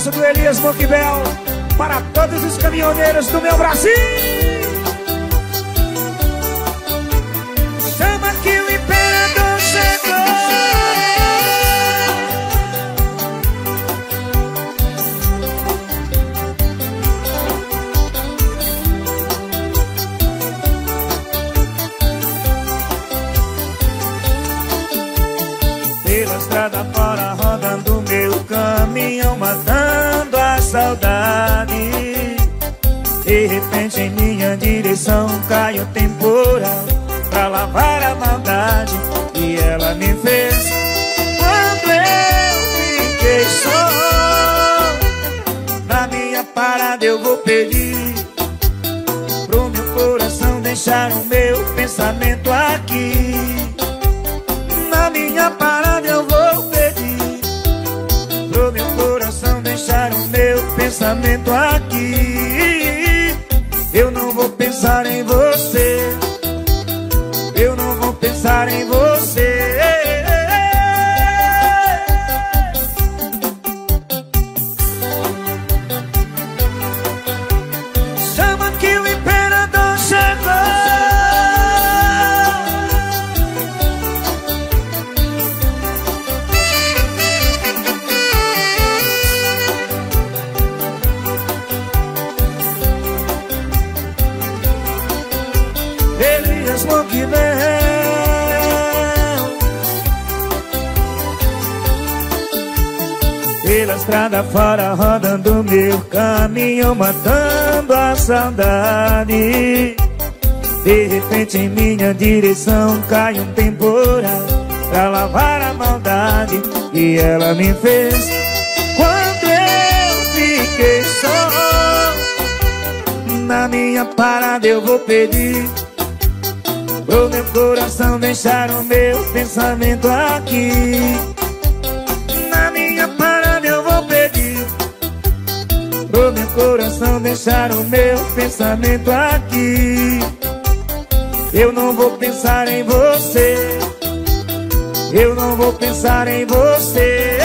abraço do Elias Moquibel para todos os caminhoneiros do meu Brasil. Chama que o imperador chegou. Pela estrada fora rodando meu caminhão, matando a saudade. De repente em minha direção cai o temporal pra lavar a maldade que ela me fez quando eu fiquei só. Na minha parada eu vou pedir pro meu coração deixar o meu pensamento aqui. Na minha parada eu vou pedir pro meu coração deixar o meu pensamento aqui. Eu não vou pensar em você, eu não vou pensar em você. Chama que o imperador chegou. Elias Moquibel. Pela estrada fora rodando meu caminhão, matando a saudade. De repente em minha direção cai um temporal pra lavar a maldade que ela me fez quando eu fiquei só. Na minha parada eu vou pedir pro meu coração deixar o meu pensamento aqui. Na minha parada eu vou pedir pro meu coração deixar o meu pensamento aqui. Eu não vou pensar em você, eu não vou pensar em você.